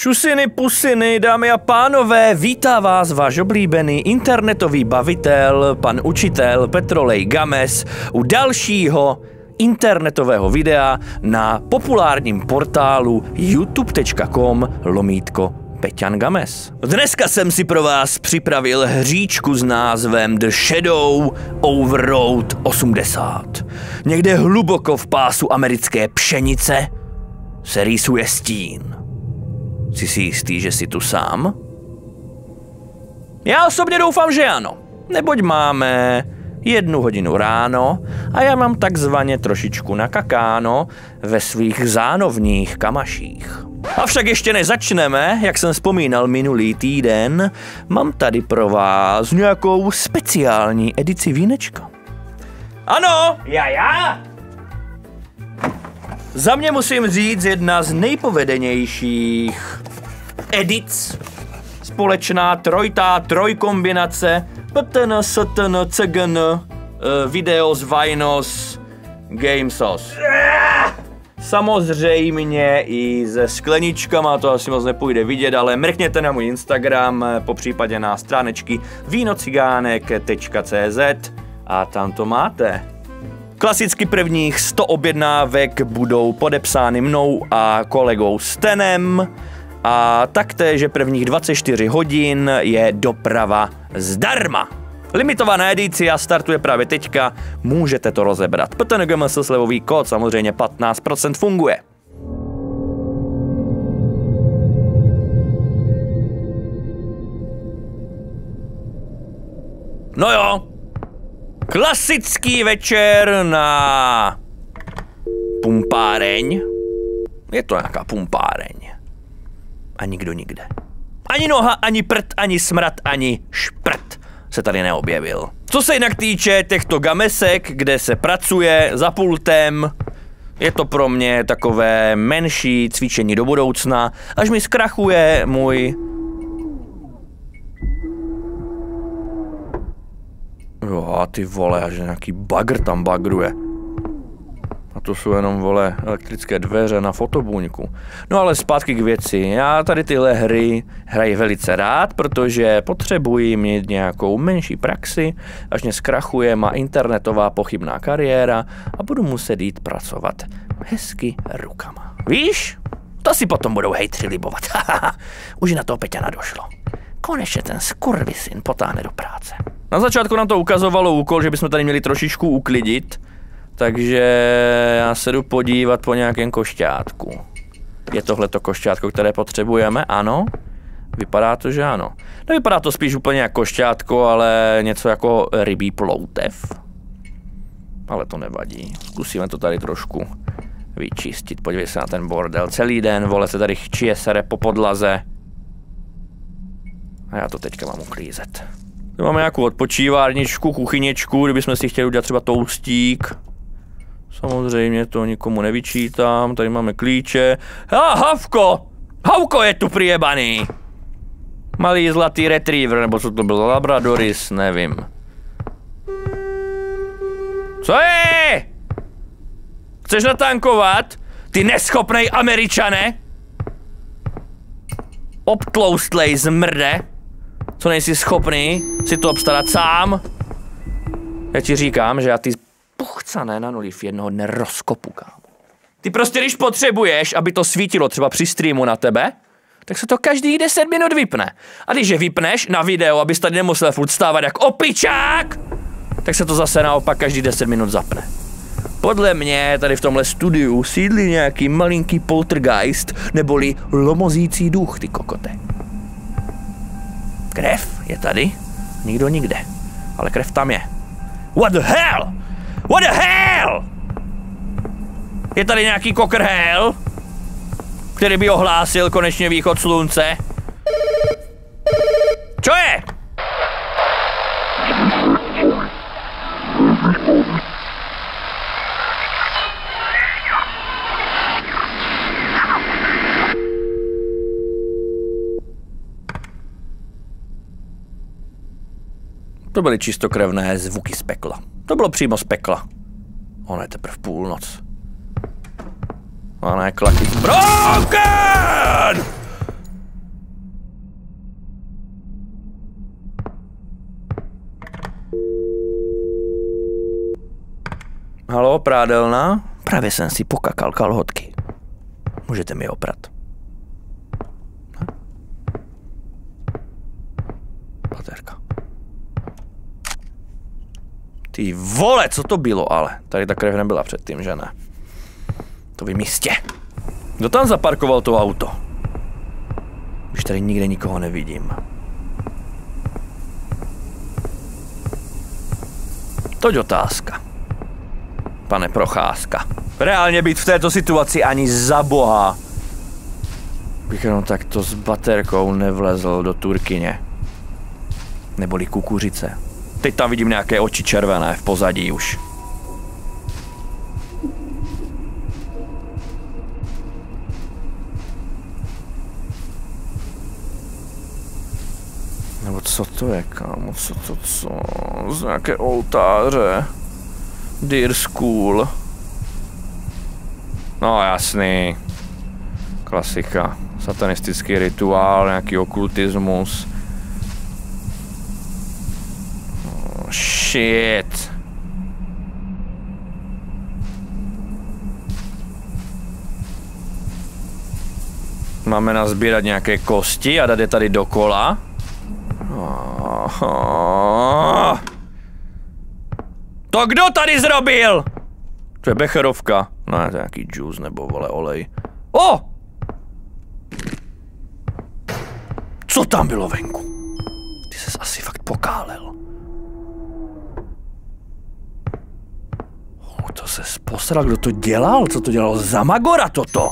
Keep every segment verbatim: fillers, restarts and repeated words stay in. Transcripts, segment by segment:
Čusiny, pusiny, dámy a pánové, vítá vás váš oblíbený internetový bavitel, pan učitel Petrolej Games u dalšího internetového videa na populárním portálu youtube tečka com lomítko Peťan Games. Dneska jsem si pro vás připravil hříčku s názvem The Shadow over Route osmdesát. Někde hluboko v pásu americké pšenice se rýsuje stín. Jsi si jistý, že jsi tu sám? Já osobně doufám, že ano. Neboť máme jednu hodinu ráno a já mám takzvaně trošičku nakakáno ve svých zánovních kamaších. Avšak ještě než začneme, jak jsem vzpomínal minulý týden, mám tady pro vás nějakou speciální edici vínečka. Ano, já, já! Za mě musím říct jedna z nejpovedenějších edic. Společná trojitá trojkombinace P T N, S T N, C G N, Videos, Vinos, Gamesos. Samozřejmě i se skleničkama, to asi moc nepůjde vidět, ale mrkněte na můj Instagram, popřípadě na stránečky vinocigánek tečka cé zet a tam to máte. Klasicky prvních sto objednávek budou podepsány mnou a kolegou Stenem a taktéž prvních dvacet čtyři hodin je doprava zdarma. Limitovaná edice a startuje právě teďka, můžete to rozebrat. P T N G M S slevový kód, samozřejmě patnáct procent funguje. No jo. Klasický večer na pumpáreň. Je to nějaká pumpáreň. A nikdo nikde. Ani noha, ani prd, ani smrad, ani šprt se tady neobjevil. Co se jinak týče těchto gamesek, kde se pracuje za pultem, je to pro mě takové menší cvičení do budoucna, až mi zkrachuje můj... Jo, a ty vole, až nějaký bagr tam bagruje. A to jsou jenom, vole, elektrické dveře na fotobuňku. No ale zpátky k věci. Já tady tyhle hry hraji velice rád, protože potřebuji mít nějakou menší praxi, až mě zkrachuje má internetová pochybná kariéra a budu muset jít pracovat hezky rukama. Víš? To si potom budou hejtři libovat. Už na toho Peťana došlo. Konečně ten skurvisyn potáhne do práce. Na začátku nám to ukazovalo úkol, že bychom tady měli trošičku uklidit, takže já se jdu podívat po nějakém košťátku. Je tohleto košťátko, které potřebujeme? Ano? Vypadá to, že ano. Nevypadá to spíš úplně jako košťátko, ale něco jako rybí ploutev. Ale to nevadí. Zkusíme to tady trošku vyčistit. Podívej se na ten bordel. Celý den, vole, se tady chčije sere po podlaze. A já to teďka mám uklízet. Tu máme nějakou odpočívárničku, kuchyněčku, kdybychom si chtěli udělat třeba toustík. Samozřejmě to nikomu nevyčítám, tady máme klíče. A Havko! Havko je tu přijebaný! Malý zlatý retriever, nebo co to byl, labradoris, nevím. Co je? Chceš natankovat? Ty neschopnej Američane? Obtloustlej zmrde? Co nejsi schopný si to obstarat sám? Já ti říkám, že já ty pochcané nanoliv jednoho dne rozkopu, kámo. Ty prostě, když potřebuješ, aby to svítilo třeba při streamu na tebe, tak se to každých deset minut vypne. A když je vypneš na video, abys tady nemusel furt stávat jak opičák, tak se to zase naopak každý deset minut zapne. Podle mě tady v tomhle studiu sídlí nějaký malinký poltergeist, neboli lomozící duch, ty kokote. Krev je tady? Nikdo nikde. Ale krev tam je. What the hell? What the hell? Je tady nějaký kokrhel, který by ohlásil konečně východ slunce? Co je? To byly čistokrevné zvuky z pekla. To bylo přímo z pekla. Ono je teprve půlnoc. A ne, klaky. Broken! Halo, prádelna? Právě jsem si pokakal kalhotky. Můžete mi oprat. Baterka. Ty vole, co to bylo ale? Tady ta krev nebyla předtím, že ne? To vy místě. Kdo tam zaparkoval to auto? Už tady nikde nikoho nevidím. Toť otázka. Pane Procházka. Reálně být v této situaci ani za boha. Bych jenom takto s baterkou nevlezl do Turkyně. Neboli kukuřice. Teď tam vidím nějaké oči červené v pozadí už. Nebo co to je, kámo? Co to co? Z nějaké oltáře. Dear School. No jasný. Klasika. Satanistický rituál, nějaký okultismus. Oh, shit. Máme nazbírat nějaké kosti a dát je tady dokola. Oh. To kdo tady zrobil? To je becherovka. No, to je nějaký juice nebo vole olej. O! Co tam bylo venku? Ty ses asi fakt pokálel. Oh, to ses posral, kdo to dělal? Co to dělalo za magora toto?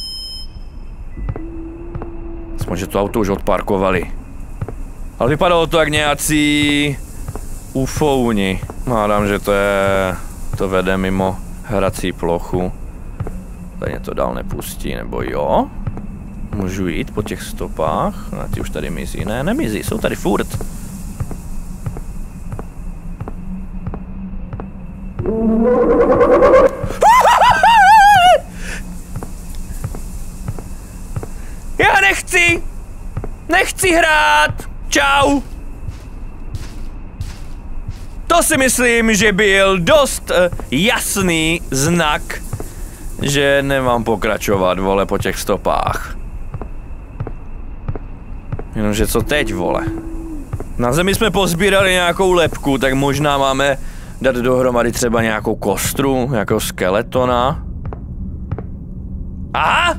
Aspoň, že to auto už odparkovali. Ale vypadalo to jak nějací ufouni. Hádám, že to je... to vede mimo hrací plochu. Tady mě to dál nepustí, nebo jo? Můžu jít po těch stopách? A ty už tady mizí. Ne, nemizí, jsou tady furt. Já nechci! Nechci hrát! Čau! To si myslím, že byl dost uh, jasný znak, že nemám pokračovat, vole, po těch stopách. Jenomže co teď, vole? Na zemi jsme pozbírali nějakou lebku, tak možná máme dát dohromady třeba nějakou kostru, nějakého skeletona. Aha!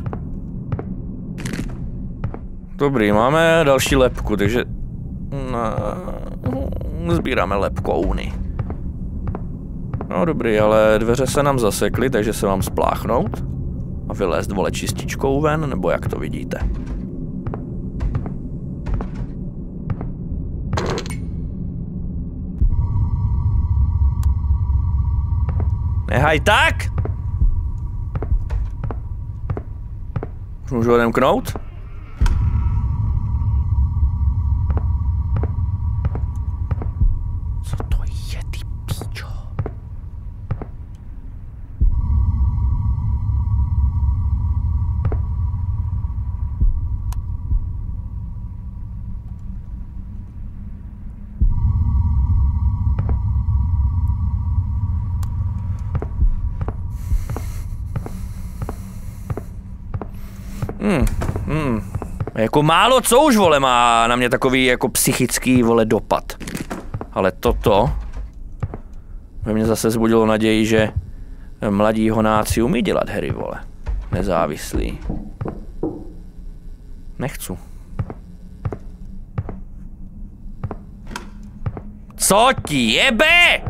Dobrý, máme další lebku, takže... No, sbíráme lebkouny. No dobrý, ale dveře se nám zasekly, takže se mám spláchnout a vylézt, vole, čističkou ven, nebo jak to vidíte. Nehaj tak! Už můžu odemknout? Co to je, ty píčo? Hmm, hmm. Jako málo co už, vole, má na mě takový jako psychický, vole, dopad. Ale toto ve mně zase zbudilo naději, že mladí honáci umí dělat hry, vole. Nezávislí. Nechcu. Co ti jebe?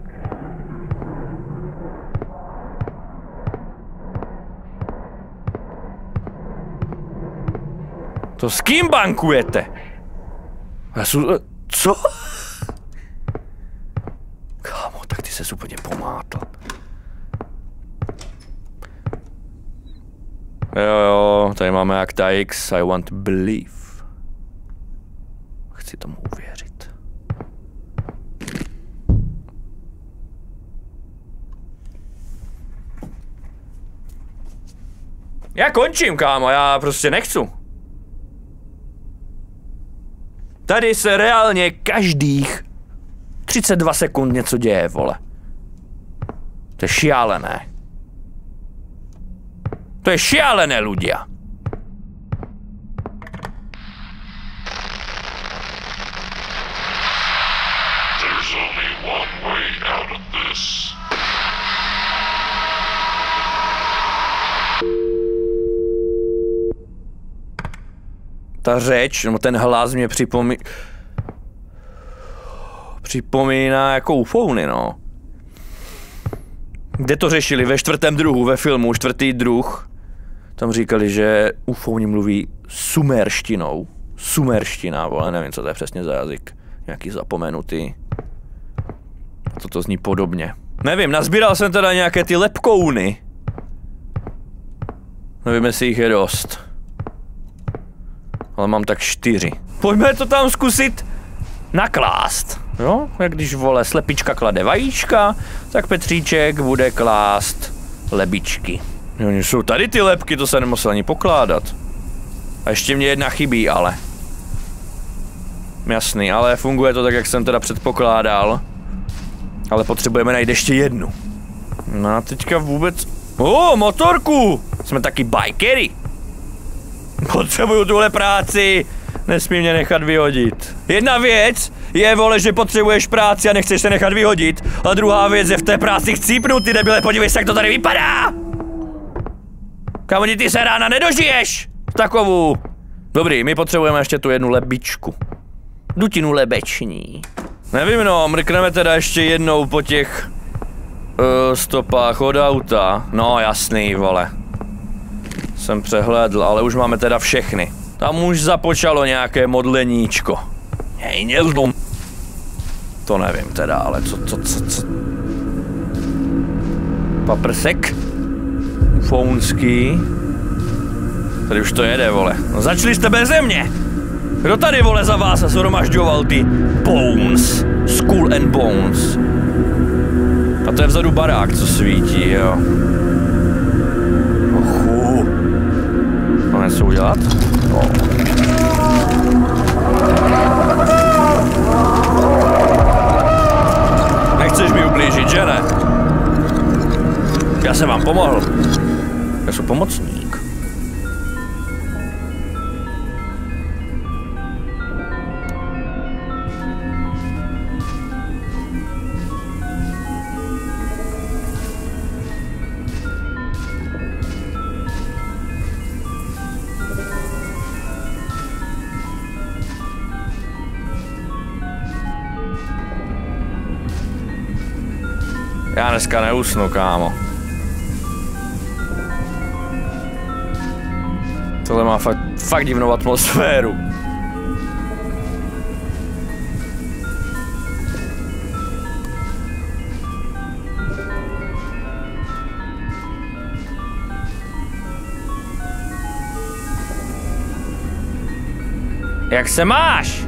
To s kým bankujete? Já jsou... Co? Kámo, tak ty ses úplně pomátl. Jo, jo, tady máme Acta X, I want to believe. Chci tomu uvěřit. Já končím, kámo, já prostě nechci. Tady se reálně každých třicet dva sekund něco děje, vole. To je šialené. To je šialené, ľudia. There's only one way out of this. Ta řeč, nebo ten hlas mě připomí... Připomíná jako ufouny, no. Kde to řešili? Ve čtvrtém druhu, ve filmu, čtvrtý druh. Tam říkali, že ufouni mluví sumerštinou. Sumerština, vole, nevím, co to je přesně za jazyk. Nějaký zapomenutý. Toto zní podobně. Nevím, nazbíral jsem teda nějaké ty lepkouny. Nevím, jestli jich je dost. Ale mám tak čtyři. Pojďme to tam zkusit naklást. Jo, jak když, vole, slepička klade vajíčka, tak Petříček bude klást lebičky. Jo, jsou tady ty lebky, to se nemusel ani pokládat. A ještě mě jedna chybí, ale. Jasný, ale funguje to tak, jak jsem teda předpokládal. Ale potřebujeme najít ještě jednu. No a teďka vůbec... O, motorku! Jsme taky bikery. Potřebuju tuhle práci. Nesmí mě nechat vyhodit. Jedna věc je, vole, že potřebuješ práci a nechceš se nechat vyhodit. A druhá věc je v té práci chcípnout, ty debile, podívej se, jak to tady vypadá. Kamoni, ty se rána nedožiješ. Takovou. Dobrý, my potřebujeme ještě tu jednu lebičku. Dutinu lebeční. Nevím, no, mrkneme teda ještě jednou po těch uh, stopách od auta. No, jasný, vole. Jsem přehlédl, ale už máme teda všechny. Tam už započalo nějaké modleníčko. Hej, nezlom. To nevím teda, ale co, co, co, co. Paprsek. Ufounský. Tady už to jede, vole. No začali jste beze mě. Kdo tady, vole, za vás shromažďoval ty Bones? Skull and Bones. A to je vzadu barák, co svítí, jo. Ochu. Mám něco udělat? No. Nechceš mi ublížit, že ne? Já jsem vám pomohl. Já jsem pomocník. Já dneska neusnu, kámo. Tohle má fakt, fakt divnou atmosféru. Jak se máš?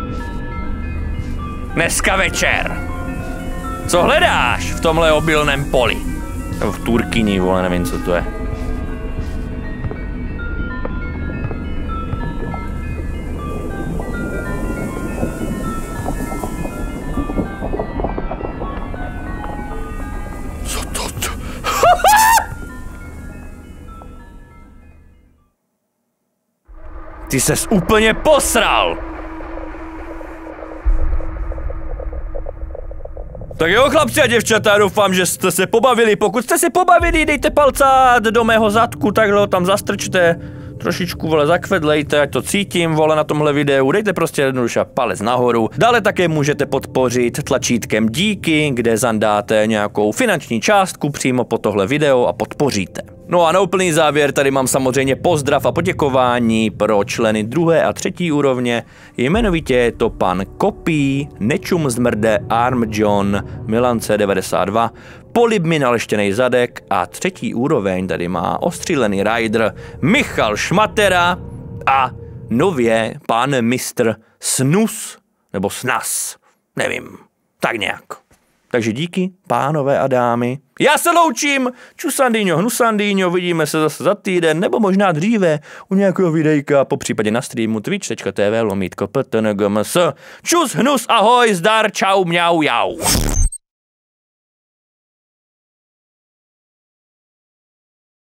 Dneska večer. Co hledáš v tomhle obilném poli? Nebo v Turkyni, vole, nevím, co to je. Co to? to? Ty ses úplně posral! Tak jo, chlapci a děvčata, doufám, že jste se pobavili. Pokud jste se pobavili, dejte palcát do mého zadku, takhle ho tam zastrčte. Trošičku, vole, zakvedlejte, ať to cítím, vole, na tomhle videu. Dejte prostě jednoduše palec nahoru. Dále také můžete podpořit tlačítkem díky, kde zandáte nějakou finanční částku přímo po tohle video a podpoříte. No a na úplný závěr tady mám samozřejmě pozdrav a poděkování pro členy druhé a třetí úrovně. Jmenovitě je to pan Kopí, Nečum Zmrde, Arm John, Milance devadesát dva, Polib mi naleštěnej zadek a třetí úroveň tady má ostřílený rider Michal Šmatera a nově pan mistr Snus, nebo Snas, nevím, tak nějak. Takže díky, pánové a dámy. Já se loučím, čusandýňo, hnusandýňo, vidíme se zase za týden, nebo možná dříve u nějakého videjka, po případě na streamu twitch tečka tv lomítko p t n g m s. Čus, hnus, ahoj, zdar, čau, mňau, jau.